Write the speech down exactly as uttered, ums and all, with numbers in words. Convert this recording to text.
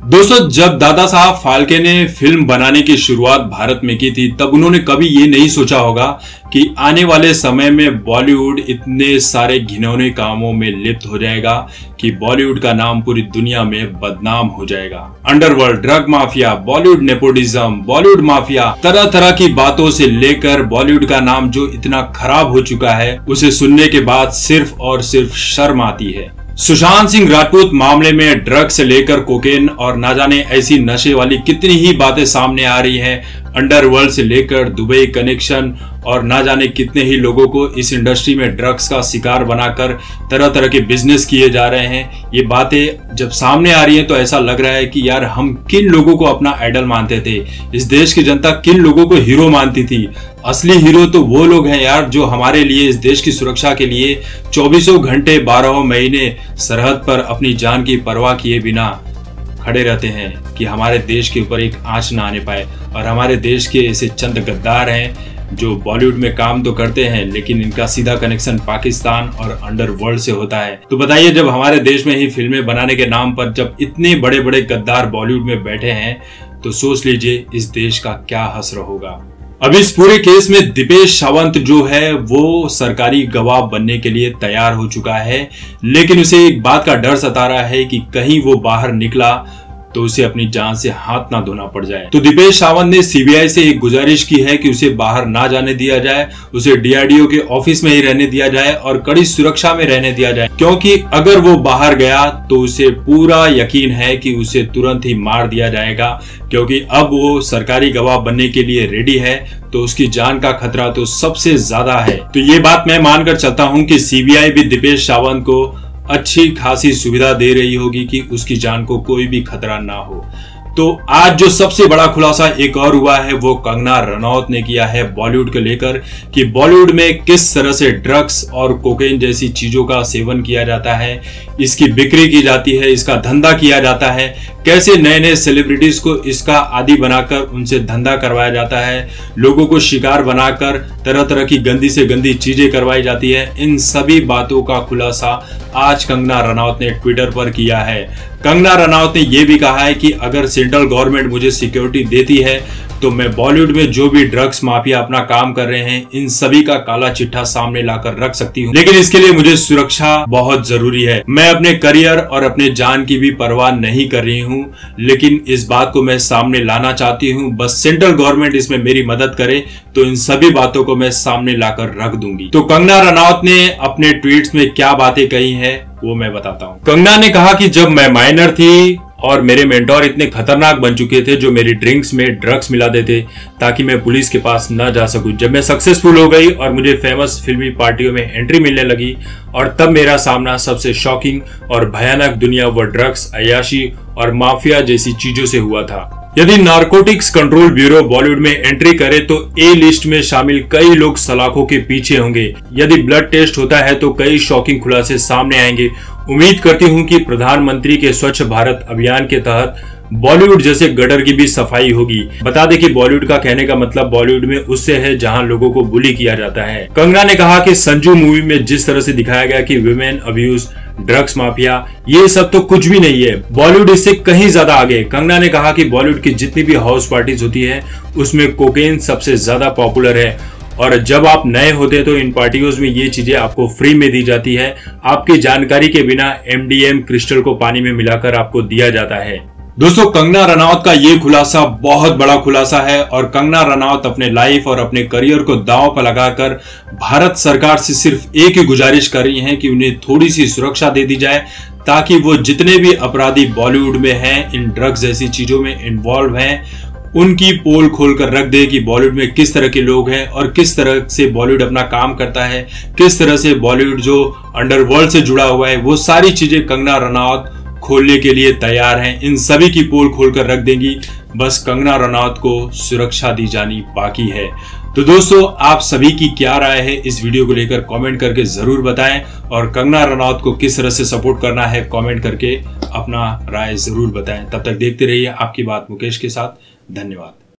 दोस्तों, जब दादा साहब फाल्के ने फिल्म बनाने की शुरुआत भारत में की थी, तब उन्होंने कभी ये नहीं सोचा होगा कि आने वाले समय में बॉलीवुड इतने सारे घिनौने कामों में लिप्त हो जाएगा कि बॉलीवुड का नाम पूरी दुनिया में बदनाम हो जाएगा। Underworld, drug mafia, Bollywood nepotism, Bollywood mafia, तरह तरह की बातों से लेकर बॉलीवुड का नाम जो इतना खराब हो चुका है, उसे सुनने के बाद सिर्फ और सिर्फ शर्म आती है। सुशांत सिंह राजपूत मामले में ड्रग से लेकर कोकेन और ना जाने ऐसी नशे वाली कितनी ही बातें सामने आ रही हैं। अंडरवर्ल्ड से लेकर दुबई कनेक्शन और ना जाने कितने ही लोगों को इस इंडस्ट्री में ड्रग्स का शिकार बनाकर तरह तरह के बिजनेस किए जा रहे हैं। ये बातें जब सामने आ रही हैं तो ऐसा लग रहा है कि यार, हम किन लोगों को अपना आइडल मानते थे, इस देश की जनता किन लोगों को हीरो मानती थी। असली हीरो तो वो लोग हैं यार, जो हमारे लिए, इस देश की सुरक्षा के लिए चौबीसों घंटे बारह महीने सरहद पर अपनी जान की परवाह किए बिना खड़े रहते हैं कि हमारे देश के ऊपर एक आंच ना आने पाए। और हमारे देश के ऐसे चंद गद्दार हैं जो बॉलीवुड में काम तो करते हैं, लेकिन इनका सीधा कनेक्शन पाकिस्तान और अंडरवर्ल्ड से होता है। तो बताइए, जब हमारे देश में ही फिल्में बनाने के नाम पर जब इतने बड़े बड़े गद्दार बॉलीवुड में बैठे हैं, तो सोच लीजिए इस देश का क्या हश्र होगा। अब इस पूरे केस में दीपेश सावंत जो है वो सरकारी गवाह बनने के लिए तैयार हो चुका है, लेकिन उसे एक बात का डर सता रहा है कि कहीं वो बाहर निकला तो उसे अपनी जान से हाथ ना धोना पड़ जाए। तो दीपेश सावंत ने सीबीआई से एक गुजारिश की है कि उसे बाहर ना जाने दिया जाए, उसे डीआरडीओ के ऑफिस में ही रहने दिया जाए और कड़ी सुरक्षा में रहने दिया जाए, क्योंकि अगर वो बाहर गया तो उसे पूरा यकीन है कि उसे तुरंत ही मार दिया जाएगा, क्योंकि अब वो सरकारी गवाह बनने के लिए रेडी है, तो उसकी जान का खतरा तो सबसे ज्यादा है। तो ये बात मैं मानकर चलता हूं कि सीबीआई भी दीपेश सावंत को अच्छी खासी सुविधा दे रही होगी कि उसकी जान को कोई भी खतरा ना हो। तो आज जो सबसे बड़ा खुलासा एक और हुआ है वो कंगना रनौत ने किया है बॉलीवुड को लेकर, कि बॉलीवुड में किस तरह से ड्रग्स और कोकेन जैसी चीजों का सेवन किया जाता है, इसकी बिक्री की जाती है, इसका धंधा किया जाता है, कैसे नए नए सेलिब्रिटीज को इसका आदी बनाकर उनसे धंधा करवाया जाता है, लोगों को शिकार बनाकर तरह तरह की गंदी से गंदी चीजें करवाई जाती है। इन सभी बातों का खुलासा आज कंगना रनौत ने ट्विटर पर किया है। कंगना रनौत ने यह भी कहा है कि अगर सेंट्रल गवर्नमेंट मुझे सिक्योरिटी देती है तो मैं बॉलीवुड में जो भी ड्रग्स माफिया अपना काम कर रहे हैं, इन सभी का काला चिट्ठा सामने लाकर रख सकती हूँ, लेकिन इसके लिए मुझे सुरक्षा बहुत जरूरी है। मैं अपने करियर और अपने जान की भी परवाह नहीं कर रही हूँ, लेकिन इस बात को मैं सामने लाना चाहती हूँ। बस सेंट्रल गवर्नमेंट इसमें मेरी मदद करे तो इन सभी बातों को मैं सामने लाकर रख दूंगी। तो कंगना रनौत ने अपने ट्वीट्स में क्या बातें कही है वो मैं बताता हूँ। कंगना ने कहा कि जब मैं माइनर थी और मेरे मेंटोर इतने खतरनाक बन चुके थे जो मेरी ड्रिंक्स में ड्रग्स मिला देते ताकि मैं पुलिस के पास न जा सकूं, जब मैं सक्सेसफुल हो गई और मुझे फेमस फिल्मी पार्टियों में एंट्री मिलने लगी, और तब मेरा सामना सबसे शॉकिंग और भयानक दुनिया व ड्रग्स, अय्याशी और माफिया जैसी चीजों से हुआ था। यदि नारकोटिक्स कंट्रोल ब्यूरो बॉलीवुड में एंट्री करे तो ए लिस्ट में शामिल कई लोग सलाखों के पीछे होंगे। यदि ब्लड टेस्ट होता है तो कई शॉकिंग खुलासे सामने आएंगे। उम्मीद करती हूं कि प्रधानमंत्री के स्वच्छ भारत अभियान के तहत बॉलीवुड जैसे गटर की भी सफाई होगी। बता दें कि बॉलीवुड का कहने का मतलब बॉलीवुड में उससे है जहां लोगों को बुली किया जाता है। कंगना ने कहा कि संजू मूवी में जिस तरह से दिखाया गया कि विमेन अब्यूज, ड्रग्स माफिया, ये सब तो कुछ भी नहीं है, बॉलीवुड इससे कहीं ज्यादा आगे। कंगना ने कहा कि बॉलीवुड की जितनी भी हाउस पार्टीज होती है उसमें कोकेन सबसे ज्यादा पॉपुलर है, और जब आप नए होते तो इन पार्टियों में ये चीजें आपको फ्री में दी जाती है। आपकी जानकारी के बिना एमडीएम क्रिस्टल को पानी में मिलाकर आपको दिया जाता है। दोस्तों, कंगना रनौत का ये खुलासा बहुत बड़ा खुलासा है, और कंगना रनौत अपने लाइफ और अपने करियर को दांव पर लगाकर भारत सरकार से सिर्फ एक ही गुजारिश कर रही हैं कि उन्हें थोड़ी सी सुरक्षा दे दी जाए, ताकि वो जितने भी अपराधी बॉलीवुड में हैं, इन ड्रग्स जैसी चीजों में इन्वॉल्व हैं, उनकी पोल खोल कर रख दे कि बॉलीवुड में किस तरह के लोग हैं और किस तरह से बॉलीवुड अपना काम करता है, किस तरह से बॉलीवुड जो अंडरवर्ल्ड से जुड़ा हुआ है, वो सारी चीजें कंगना रनौत खोलने के लिए तैयार हैं। इन सभी की पोल खोलकर रख देंगी, बस कंगना रनौत को सुरक्षा दी जानी बाकी है। तो दोस्तों, आप सभी की क्या राय है इस वीडियो को लेकर कमेंट करके जरूर बताएं, और कंगना रनौत को किस तरह से सपोर्ट करना है कमेंट करके अपना राय जरूर बताएं। तब तक देखते रहिए आपकी बात मुकेश के साथ। धन्यवाद।